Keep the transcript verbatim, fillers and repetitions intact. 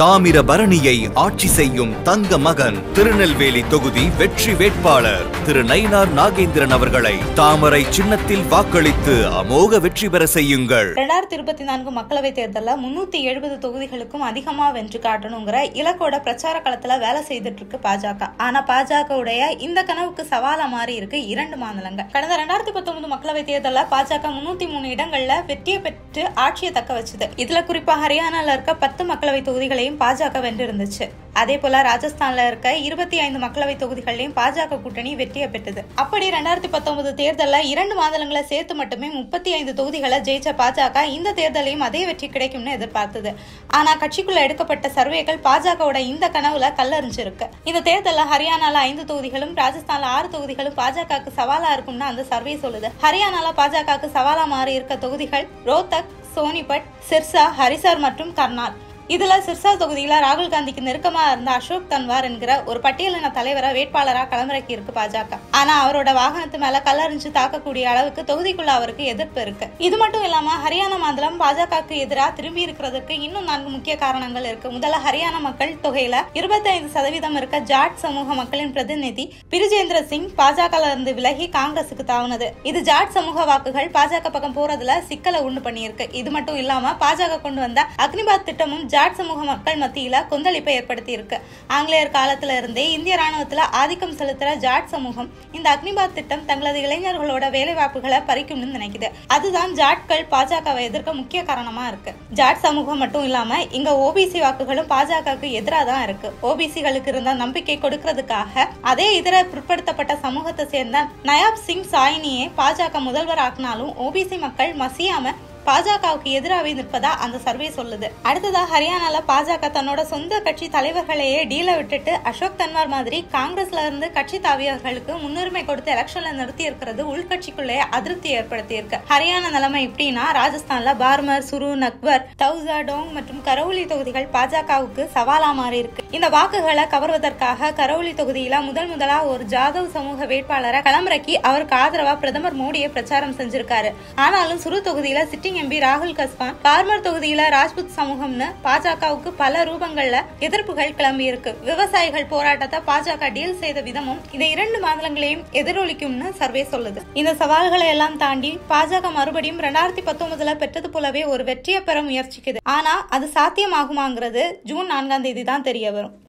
தாமிரபரணியை ஆட்சி செய்யும் தங்க மகன் திருநெல்வேலி தொகுதி வெற்றி வேட்பாளர் திரு நயினார் நாகேந்திரன் அவர்களை தாமரை சின்னத்தில் வாக்களித்து அமோக வெற்றி பெற செய்யுங்கள். இரண்டாயிரத்தி இருபத்தி நான்கு மக்களவை தேர்தலில் முன்னூத்தி எழுபது தொகுதிகளுக்கும் அதிகமா வென்று காட்டணுங்கிற இலக்கோட பிரச்சார களத்துல வேலை செய்துட்டு இருக்கு பாஜக. ஆனா பாஜக உடைய இந்த கனவுக்கு சவாலா மாறி இருக்கு இரண்டு மாநிலங்கள். கடந்த இரண்டாயிரத்தி பத்தொன்பது மக்களவை தேர்தலில் பாஜக முன்னூத்தி மூணு இடங்கள்ல வெற்றியை பெற்று ஆட்சியை தக்க வச்சது. இதுல குறிப்பா ஹரியானால இருக்க பத்து மக்களவை தொகுதிகளையும் பாஜக வென்றிருந்துச்சு. அதே போல ராஜஸ்தான்ல இருக்க இருபத்தி ஐந்து மக்களவை தொகுதிகளையும் பாஜக கூட்டணி வெற்றியை பெற்றது. அப்படி இரண்டாயிரத்தி பத்தொன்பது தேர்தலில் இரண்டு மாநிலங்களை சேர்த்து மட்டுமே முப்பத்தி ஐந்து தொகுதிகளை ஜெயிச்ச பாஜக இந்த தேர்தலையும் அதே வெற்றி கிடைக்கும்னு எதிர்பார்த்தது. ஆனா கட்சிக்குள்ள எடுக்கப்பட்ட சர்வேகள் பாஜகவோட இந்த கனவுல கல்லறிஞ்சிருக்கு. இந்த தேர்தலில் ஹரியானால ஐந்து தொகுதிகளும் ராஜஸ்தான்ல ஆறு தொகுதிகளும் பாஜகவுக்கு சவாலா இருக்கும்னு அந்த சர்வே சொல்லுது. ஹரியானால பாஜகவுக்கு சவாலா மாறி இருக்க தொகுதிகள் ரோத்தக், சோனிபட், சிர்சா, ஹரிசார் மற்றும் கர்னால். இதுல சிர்சா தொகுதியில ராகுல் காந்திக்கு நெருக்கமா இருந்த அசோக் தன்வார் என்கிற ஒரு பட்டியலின தலைவரை வேட்பாளரா களமிறக்கி இருக்கு பாஜக. ஆனா அவரோட வாகனத்து மேல கல்லறிஞ்சு தாக்கக்கூடிய அளவுக்கு தொகுதிக்குள்ள அவருக்கு எதிர்ப்பு இருக்கு. இது மட்டும் இல்லாம ஹரியானா மாநிலம் பாஜகவுக்கு எதிராக திரும்பி இருக்கிறதுக்கு இன்னும் நான்கு முக்கிய காரணங்கள் இருக்கு. முதல்ல ஹரியானா மக்கள் தொகையில இருபத்தி ஐந்து சதவீதம் இருக்க ஜாட் சமூக மக்களின் பிரதிநிதி பிரிஜேந்திர சிங் பாஜக இருந்து விலகி காங்கிரசுக்கு தாவுனது. இது ஜாட் சமூக வாக்குகள் பாஜக பக்கம் போறதுல சிக்கலை உண்டு பண்ணியிருக்கு. இது மட்டும் இல்லாம பாஜக கொண்டு வந்த அக்னிபாத் திட்டமும் ஜாட் சமூக மக்கள் மத்தியில கொந்தளிப்பை ஏற்படுத்தி இருக்கு. ஆங்கிலேயர் காலத்துல இருந்தே இந்திய ராணுவத்துல ஆதிக்கம் செலுத்துற ஜாட் சமூகம் இந்த அக்னிபாத் திட்டம் தங்களது இளைஞர்களோட வேலை வாய்ப்புகளை பறிக்கும்னு நினைக்குது. அதுதான் ஜாட்கள் பாஜகவை எதிர்க்க முக்கிய காரணமா இருக்கு. ஜாட் சமூகம் மட்டும் இல்லாம இங்க ஓபிசி வாக்குகளும் பாஜகவுக்கு எதிராக தான் இருக்கு. ஓபிசிகளுக்கு இருந்த நம்பிக்கை கொடுக்கறதுக்காக அதே இதர பிற்படுத்தப்பட்ட சமூகத்தை சேர்ந்த நயாப் சிங் சாயினியை பாஜக முதல்வர் ஆக்கினாலும் ஓபிசி மக்கள் மசியாம பாஜகவுக்கு எதிராக நிற்பதா அந்த சர்வே சொல்லுது. அடுத்ததா ஹரியானால பாஜக தன்னோட சொந்த கட்சி தலைவர்களையே டீல விட்டுட்டு அசோக் தன்வார் மாதிரி காங்கிரஸ்ல இருந்து கட்சி தாவியவர்களுக்கு முன்னுரிமை கொடுத்து எலெக்ஷன்ல நிறுத்தி இருக்கிறது உள்கட்சிக்குள்ளே அதிருப்தி ஏற்படுத்தி இருக்கு. ஹரியானா நிலைமை இப்படின்னா ராஜஸ்தான்ல பார்மர், சுரு, நக்வர், தௌசாடோங் மற்றும் கரௌலி தொகுதிகள் பாஜகவுக்கு சவாலா மாறி இருக்கு. இந்த வாக்குகளை கவர்வதற்காக கரௌலி தொகுதியில முதல் முதலா ஒரு ஜாதவ் சமூக வேட்பாளரை களமிறக்கி அவருக்கு ஆதரவா பிரதமர் மோடியை பிரச்சாரம் செஞ்சிருக்காரு. ஆனாலும் சுரு தொகுதியில சிட்டிங் எம்பி ராகுல் கஸ்வான், பார்மர் தொகுதியில ராஜ்புத் சமூகம்னு பாஜகவுக்கு பல ரூபங்கள்ல எதிர்ப்புகள் கிளம்பி இருக்கு. விவசாயிகள் போராட்டத்தை பாஜக டீல் செய்த விதமும் இந்த இரண்டு மாநிலங்களையும் எதிரொலிக்கும்னு சர்வே சொல்லுது. இந்த சவால்களை எல்லாம் தாண்டி பாஜக மறுபடியும் இரண்டாயிரத்தி பத்தொன்பதுல பெற்றது போலவே ஒரு வெற்றியை பெற முயற்சிக்குது. ஆனா அது சாத்தியமாகுமாங்கிறது ஜூன் நான்காம் தேதி தான் தெரிய வரும்.